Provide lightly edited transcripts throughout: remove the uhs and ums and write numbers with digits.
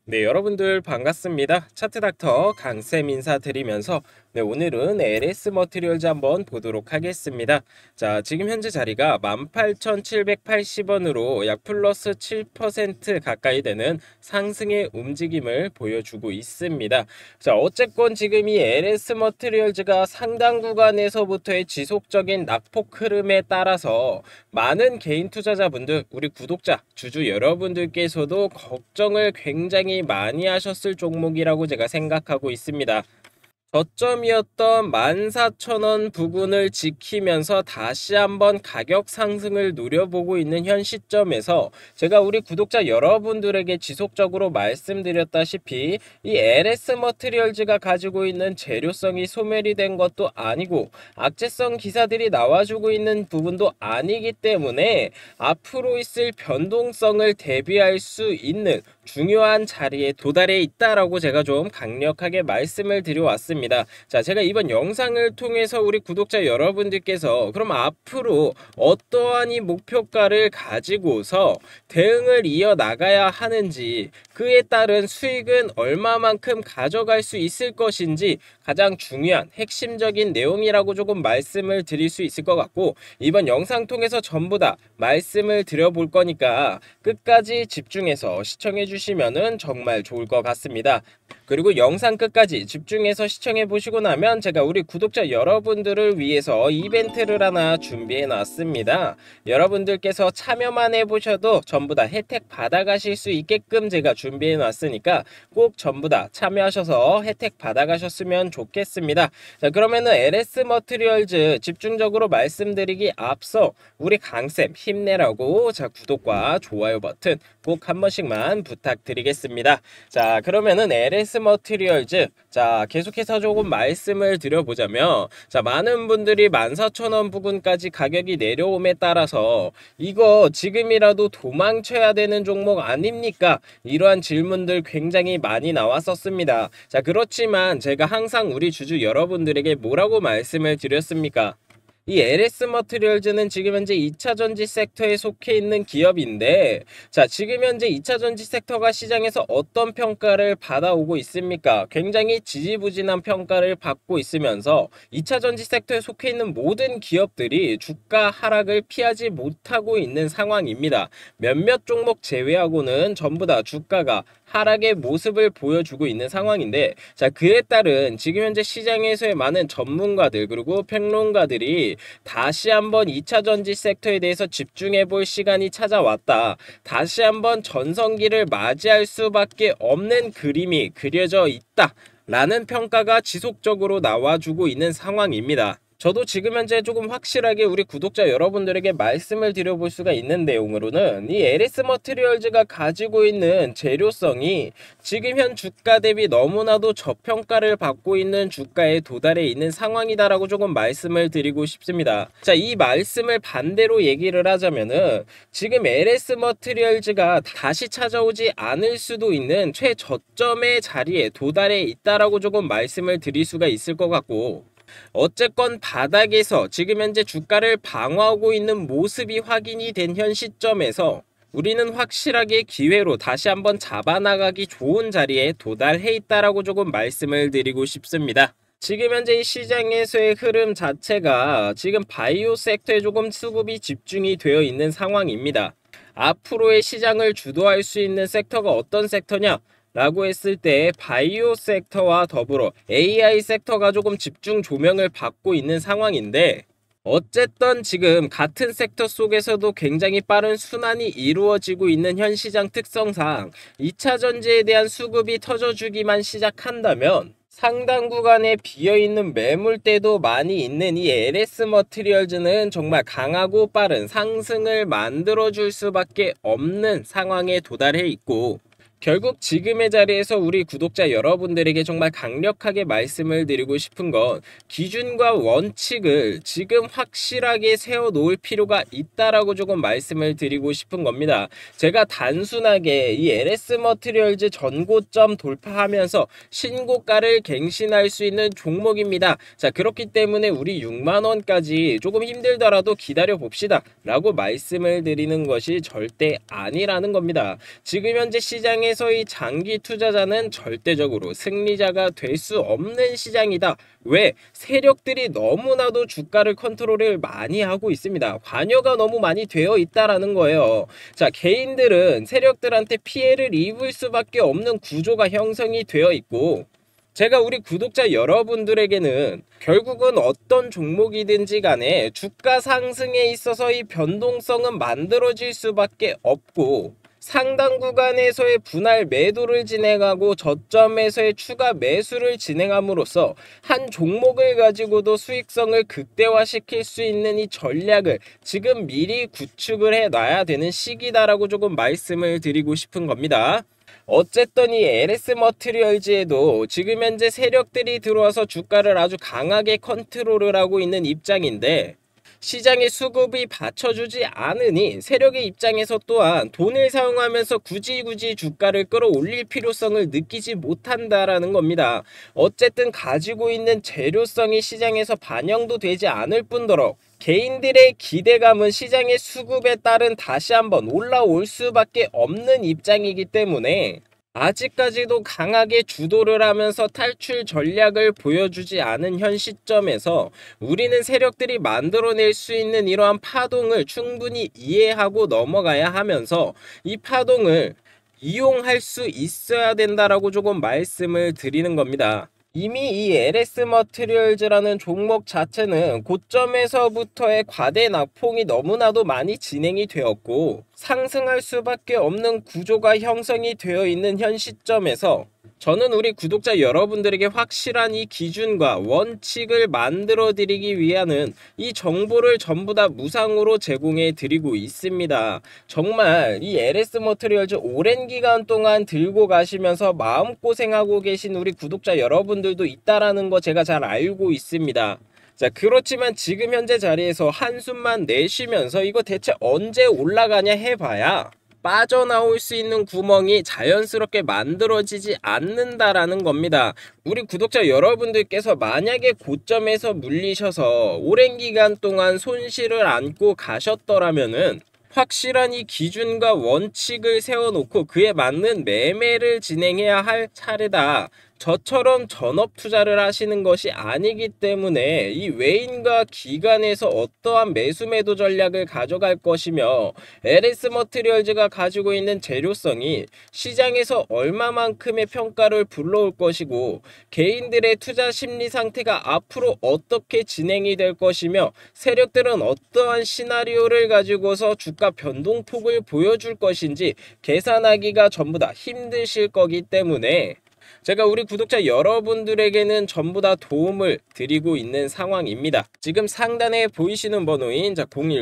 네, 여러분들 반갑습니다. 차트닥터 강쌤 인사드리면서 오늘은 LS 머티리얼즈 한번 보도록 하겠습니다. 자, 지금 현재 자리가 18,780원으로 약 플러스 7% 가까이 되는 상승의 움직임을 보여주고 있습니다. 자, 어쨌건 지금 이 LS 머티리얼즈가 상당 구간에서부터의 지속적인 낙폭 흐름에 따라서 많은 개인 투자자분들, 우리 구독자, 주주 여러분들께서도 걱정을 굉장히 많이 하셨을 종목이라고 제가 생각하고 있습니다. 저점이었던 14,000원 부근을 지키면서 다시 한번 가격 상승을 노려보고 있는 현 시점에서 제가 우리 구독자 여러분들에게 지속적으로 말씀드렸다시피 이 LS 머티리얼즈가 가지고 있는 재료성이 소멸이 된 것도 아니고 악재성 기사들이 나와주고 있는 부분도 아니기 때문에 앞으로 있을 변동성을 대비할 수 있는 중요한 자리에 도달해 있다라고 제가 좀 강력하게 말씀을 드려왔습니다. 자, 제가 이번 영상을 통해서 우리 구독자 여러분들께서 그럼 앞으로 어떠한 이 목표가를 가지고서 대응을 이어나가야 하는지, 그에 따른 수익은 얼마만큼 가져갈 수 있을 것인지 가장 중요한 핵심적인 내용이라고 조금 말씀을 드릴 수 있을 것 같고, 이번 영상 통해서 전부 다 말씀을 드려볼 거니까 끝까지 집중해서 시청해 주시면은 정말 좋을 것 같습니다. 그리고 영상 끝까지 집중해서 시청해 보시고 나면 제가 우리 구독자 여러분들을 위해서 이벤트를 하나 준비해 놨습니다. 여러분들께서 참여만 해보셔도 전부 다 혜택 받아가실 수 있게끔 제가 준비해 놨으니까 꼭 전부 다 참여하셔서 혜택 받아가셨으면 좋겠습니다. 자, 그러면은 LS 머티리얼즈 집중적으로 말씀드리기 앞서 우리 강쌤 힘내라고 자 구독과 좋아요 버튼 꼭 한 번씩만 부탁드리겠습니다. 자, 그러면은 LS 머티리얼즈 자 계속해서 조금 말씀을 드려보자면, 자 많은 분들이 14,000원 부근까지 가격이 내려옴에 따라서 이거 지금이라도 도망쳐야 되는 종목 아닙니까? 이러한 질문들 굉장히 많이 나왔었습니다. 자, 그렇지만 제가 항상 우리 주주 여러분들에게 뭐라고 말씀을 드렸습니까? 이 LS 머티리얼즈는 지금 현재 2차전지 섹터에 속해 있는 기업인데, 자 지금 현재 2차전지 섹터가 시장에서 어떤 평가를 받아오고 있습니까? 굉장히 지지부진한 평가를 받고 있으면서 2차전지 섹터에 속해 있는 모든 기업들이 주가 하락을 피하지 못하고 있는 상황입니다. 몇몇 종목 제외하고는 전부 다 주가가 하락의 모습을 보여주고 있는 상황인데, 자 그에 따른 지금 현재 시장에서의 많은 전문가들 그리고 평론가들이 다시 한번 2차전지 섹터에 대해서 집중해 볼 시간이 찾아왔다. 다시 한번 전성기를 맞이할 수밖에 없는 그림이 그려져 있다. 라는 평가가 지속적으로 나와주고 있는 상황입니다. 저도 지금 현재 조금 확실하게 우리 구독자 여러분들에게 말씀을 드려볼 수가 있는 내용으로는 이 LS 머티리얼즈가 가지고 있는 재료성이 지금 현 주가 대비 너무나도 저평가를 받고 있는 주가에 도달해 있는 상황이다라고 조금 말씀을 드리고 싶습니다. 자, 이 말씀을 반대로 얘기를 하자면은 지금 LS 머티리얼즈가 다시 찾아오지 않을 수도 있는 최저점의 자리에 도달해 있다라고 조금 말씀을 드릴 수가 있을 것 같고, 어쨌건 바닥에서 지금 현재 주가를 방어하고 있는 모습이 확인이 된 현 시점에서 우리는 확실하게 기회로 다시 한번 잡아나가기 좋은 자리에 도달해 있다라고 조금 말씀을 드리고 싶습니다. 지금 현재 이 시장에서의 흐름 자체가 지금 바이오 섹터에 조금 수급이 집중이 되어 있는 상황입니다. 앞으로의 시장을 주도할 수 있는 섹터가 어떤 섹터냐? 라고 했을 때 바이오 섹터와 더불어 AI 섹터가 조금 집중 조명을 받고 있는 상황인데, 어쨌든 지금 같은 섹터 속에서도 굉장히 빠른 순환이 이루어지고 있는 현 시장 특성상 2차 전지에 대한 수급이 터져주기만 시작한다면 상당 구간에 비어있는 매물대도 많이 있는 이 LS 머티리얼즈는 정말 강하고 빠른 상승을 만들어줄 수밖에 없는 상황에 도달해 있고, 결국 지금의 자리에서 우리 구독자 여러분들에게 정말 강력하게 말씀을 드리고 싶은 건 기준과 원칙을 지금 확실하게 세워놓을 필요가 있다라고 조금 말씀을 드리고 싶은 겁니다. 제가 단순하게 이 LS 머티리얼즈 전고점 돌파하면서 신고가를 갱신할 수 있는 종목입니다. 자, 그렇기 때문에 우리 6만원까지 조금 힘들더라도 기다려 봅시다 라고 말씀을 드리는 것이 절대 아니라는 겁니다. 지금 현재 시장에 시장에서의 장기 투자자는 절대적으로 승리자가 될 수 없는 시장이다. 왜? 세력들이 너무나도 주가를 컨트롤을 많이 하고 있습니다. 관여가 너무 많이 되어 있다라는 거예요. 자, 개인들은 세력들한테 피해를 입을 수밖에 없는 구조가 형성이 되어 있고, 제가 우리 구독자 여러분들에게는 결국은 어떤 종목이든지 간에 주가 상승에 있어서 이 변동성은 만들어질 수밖에 없고, 상당 구간에서의 분할 매도를 진행하고 저점에서의 추가 매수를 진행함으로써 한 종목을 가지고도 수익성을 극대화시킬 수 있는 이 전략을 지금 미리 구축을 해놔야 되는 시기다라고 조금 말씀을 드리고 싶은 겁니다. 어쨌든 이 LS 머티리얼즈에도 지금 현재 세력들이 들어와서 주가를 아주 강하게 컨트롤을 하고 있는 입장인데, 시장의 수급이 받쳐주지 않으니 세력의 입장에서 또한 돈을 사용하면서 굳이 주가를 끌어올릴 필요성을 느끼지 못한다라는 겁니다. 어쨌든 가지고 있는 재료성이 시장에서 반영도 되지 않을 뿐더러 개인들의 기대감은 시장의 수급에 따른 다시 한번 올라올 수밖에 없는 입장이기 때문에 아직까지도 강하게 주도를 하면서 탈출 전략을 보여주지 않은 현 시점에서 우리는 세력들이 만들어낼 수 있는 이러한 파동을 충분히 이해하고 넘어가야 하면서 이 파동을 이용할 수 있어야 된다라고 조금 말씀을 드리는 겁니다. 이미 이 LS 머티리얼즈라는 종목 자체는 고점에서부터의 과대 낙폭이 너무나도 많이 진행이 되었고, 상승할 수밖에 없는 구조가 형성이 되어 있는 현 시점에서 저는 우리 구독자 여러분들에게 확실한 이 기준과 원칙을 만들어 드리기 위한 이 정보를 전부 다 무상으로 제공해 드리고 있습니다. 정말 이 LS 머티리얼즈 오랜 기간 동안 들고 가시면서 마음고생하고 계신 우리 구독자 여러분들도 있다라는 거 제가 잘 알고 있습니다. 자, 그렇지만 지금 현재 자리에서 한숨만 내쉬면서 이거 대체 언제 올라가냐 해봐야 빠져나올 수 있는 구멍이 자연스럽게 만들어지지 않는다라는 겁니다. 우리 구독자 여러분들께서 만약에 고점에서 물리셔서 오랜 기간 동안 손실을 안고 가셨더라면은 확실한 이 기준과 원칙을 세워놓고 그에 맞는 매매를 진행해야 할 차례다. 저처럼 전업 투자를 하시는 것이 아니기 때문에 이 외인과 기관에서 어떠한 매수 매도 전략을 가져갈 것이며, LS 머티리얼즈가 가지고 있는 재료성이 시장에서 얼마만큼의 평가를 불러올 것이고, 개인들의 투자 심리 상태가 앞으로 어떻게 진행이 될 것이며, 세력들은 어떠한 시나리오를 가지고서 주가 변동폭을 보여줄 것인지 계산하기가 전부 다 힘드실 거기 때문에 제가 우리 구독자 여러분들에게는 전부 다 도움을 드리고 있는 상황입니다. 지금 상단에 보이시는 번호인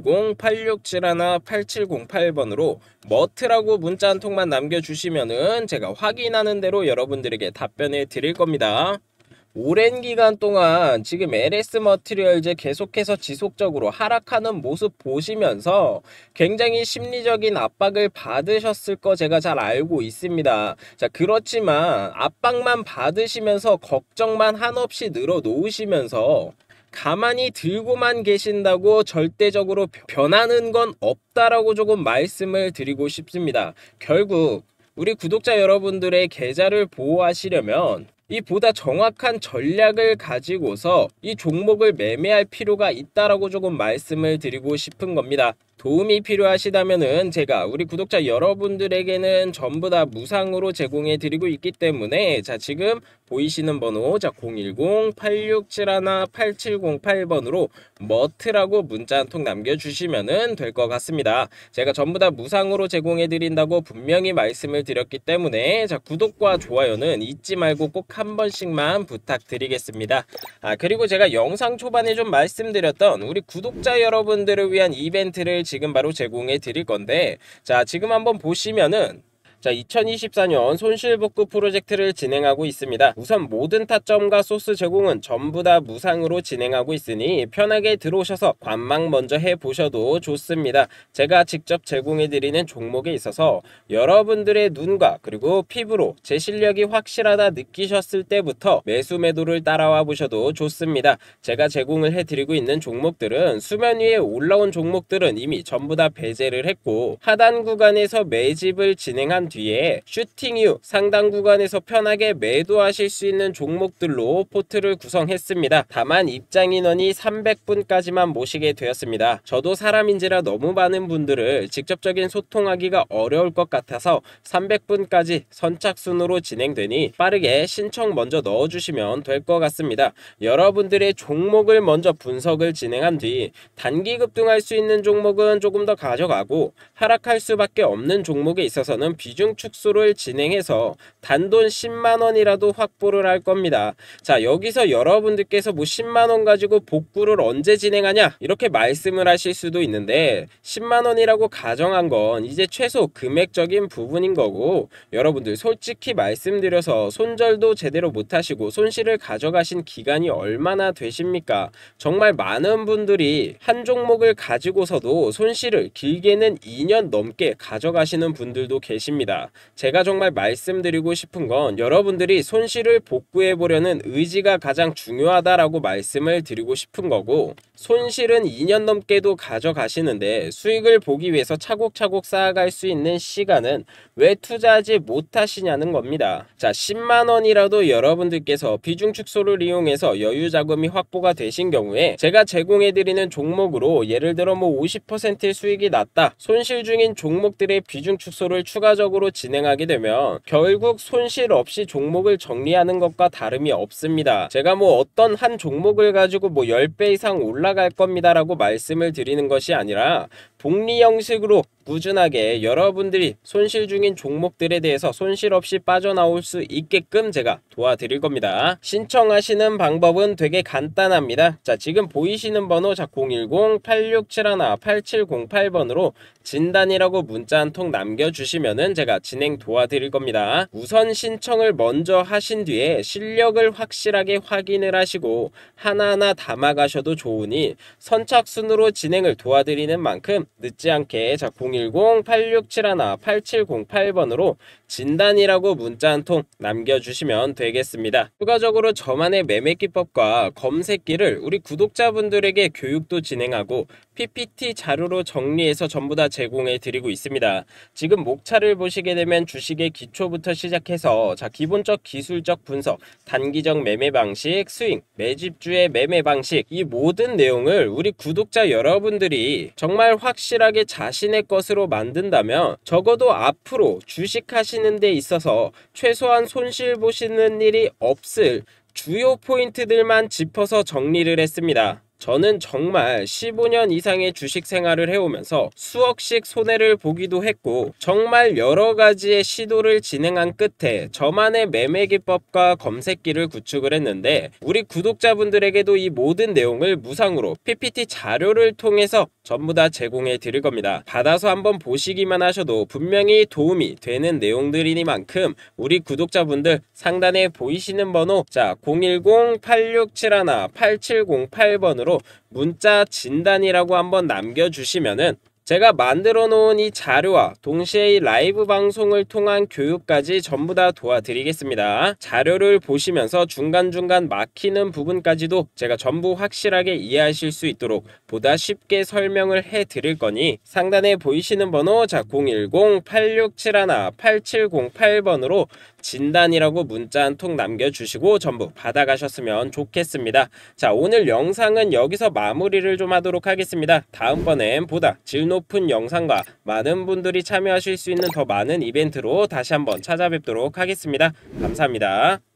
010-8671-8708번으로 머트라고 문자 한 통만 남겨주시면은 제가 확인하는 대로 여러분들에게 답변해 드릴 겁니다. 오랜 기간 동안 지금 LS 머티리얼즈 계속해서 지속적으로 하락하는 모습 보시면서 굉장히 심리적인 압박을 받으셨을 거 제가 잘 알고 있습니다. 자, 그렇지만 압박만 받으시면서 걱정만 한없이 늘어놓으시면서 가만히 들고만 계신다고 절대적으로 변하는 건 없다라고 조금 말씀을 드리고 싶습니다. 결국 우리 구독자 여러분들의 계좌를 보호하시려면 이 보다 정확한 전략을 가지고서 이 종목을 매매할 필요가 있다라고 조금 말씀을 드리고 싶은 겁니다. 도움이 필요하시다면은 제가 우리 구독자 여러분들에게는 전부 다 무상으로 제공해 드리고 있기 때문에, 자, 지금 보이시는 번호 010-8671-8708번으로 머트라고 문자 한 통 남겨주시면은 될 것 같습니다. 제가 전부 다 무상으로 제공해 드린다고 분명히 말씀을 드렸기 때문에, 자, 구독과 좋아요는 잊지 말고 꼭 한 번씩만 부탁드리겠습니다. 그리고 제가 영상 초반에 좀 말씀드렸던 우리 구독자 여러분들을 위한 이벤트를 지금 바로 제공해 드릴 건데, 자, 지금 한번 보시면은 2024년 손실복구 프로젝트를 진행하고 있습니다. 우선 모든 타점과 소스 제공은 전부 다 무상으로 진행하고 있으니 편하게 들어오셔서 관망 먼저 해보셔도 좋습니다. 제가 직접 제공해드리는 종목에 있어서 여러분들의 눈과 그리고 피부로 제 실력이 확실하다 느끼셨을 때부터 매수 매도를 따라와 보셔도 좋습니다. 제가 제공을 해드리고 있는 종목들은 수면 위에 올라온 종목들은 이미 전부 다 배제를 했고, 하단 구간에서 매집을 진행한 뒤에 슈팅 이후 상당 구간에서 편하게 매도하실 수 있는 종목들로 포트를 구성했습니다. 다만 입장 인원이 300분까지만 모시게 되었습니다. 저도 사람인지라 너무 많은 분들을 직접적인 소통하기가 어려울 것 같아서 300분까지 선착순으로 진행되니 빠르게 신청 먼저 넣어주시면 될 것 같습니다. 여러분들의 종목을 먼저 분석을 진행한 뒤 단기 급등할 수 있는 종목은 조금 더 가져가고 하락할 수밖에 없는 종목에 있어서는 비중 축소를 진행해서 단돈 10만원이라도 확보를 할 겁니다. 자, 여기서 여러분들께서 뭐 10만원 가지고 복구를 언제 진행하냐 이렇게 말씀을 하실 수도 있는데 10만원이라고 가정한 건 이제 최소 금액적인 부분인 거고, 여러분들 솔직히 말씀드려서 손절도 제대로 못하시고 손실을 가져가신 기간이 얼마나 되십니까? 정말 많은 분들이 한 종목을 가지고서도 손실을 길게는 2년 넘게 가져가시는 분들도 계십니다. 제가 정말 말씀드리고 싶은 건 여러분들이 손실을 복구해 보려는 의지가 가장 중요하다라고 말씀을 드리고 싶은 거고, 손실은 2년 넘게도 가져가시는데 수익을 보기 위해서 차곡차곡 쌓아갈 수 있는 시간은 왜 투자하지 못하시냐는 겁니다. 자, 10만원이라도 여러분들께서 비중 축소를 이용해서 여유 자금이 확보가 되신 경우에 제가 제공해드리는 종목으로 예를 들어 뭐 50%의 수익이 났다, 손실 중인 종목들의 비중 축소를 추가적으로 진행하게 되면 결국 손실 없이 종목을 정리하는 것과 다름이 없습니다. 제가 뭐 어떤 한 종목을 가지고 뭐 10배 이상 올라갈 겁니다 라고 말씀을 드리는 것이 아니라 복리 형식으로 꾸준하게 여러분들이 손실 중인 종목들에 대해서 손실 없이 빠져나올 수 있게끔 제가 도와드릴 겁니다. 신청하시는 방법은 되게 간단합니다. 자, 지금 보이시는 번호, 자, 010-8671-8708번으로 진단이라고 문자 한 통 남겨주시면은 제가 진행 도와드릴 겁니다. 우선 신청을 먼저 하신 뒤에 실력을 확실하게 확인을 하시고 하나하나 담아가셔도 좋으니 선착순으로 진행을 도와드리는 만큼 늦지 않게, 자, 010-8671-8708번으로 진단이라고 문자 한 통 남겨주시면 되겠습니다. 추가적으로 저만의 매매 기법과 검색기를 우리 구독자분들에게 교육도 진행하고 PPT 자료로 정리해서 전부 다 제공해 드리고 있습니다. 지금 목차를 보시게 되면 주식의 기초부터 시작해서, 자, 기본적 기술적 분석, 단기적 매매 방식, 스윙, 매집주의 매매 방식, 이 모든 내용을 우리 구독자 여러분들이 정말 확실하게 자신의 것으로 만든다면 적어도 앞으로 주식하시는 데 있어서 최소한 손실 보시는 일이 없을 주요 포인트들만 짚어서 정리를 했습니다. 저는 정말 15년 이상의 주식 생활을 해오면서 수억씩 손해를 보기도 했고 정말 여러 가지의 시도를 진행한 끝에 저만의 매매 기법과 검색기를 구축을 했는데 우리 구독자분들에게도 이 모든 내용을 무상으로 PPT 자료를 통해서 전부 다 제공해 드릴 겁니다. 받아서 한번 보시기만 하셔도 분명히 도움이 되는 내용들이니만큼 우리 구독자분들 상단에 보이시는 번호, 자, 010-8671-8708번으로 문자 진단이라고 한번 남겨주시면은 제가 만들어 놓은 이 자료와 동시에 이 라이브 방송을 통한 교육까지 전부 다 도와드리겠습니다. 자료를 보시면서 중간중간 막히는 부분까지도 제가 전부 확실하게 이해하실 수 있도록 보다 쉽게 설명을 해 드릴 거니 상단에 보이시는 번호, 자, 010-8671-8708번으로 진단이라고 문자 한 통 남겨주시고 전부 받아가셨으면 좋겠습니다. 자, 오늘 영상은 여기서 마무리를 좀 하도록 하겠습니다. 다음번엔 보다 질 높은 영상과 많은 분들이 참여하실 수 있는 더 많은 이벤트로 다시 한번 찾아뵙도록 하겠습니다. 감사합니다.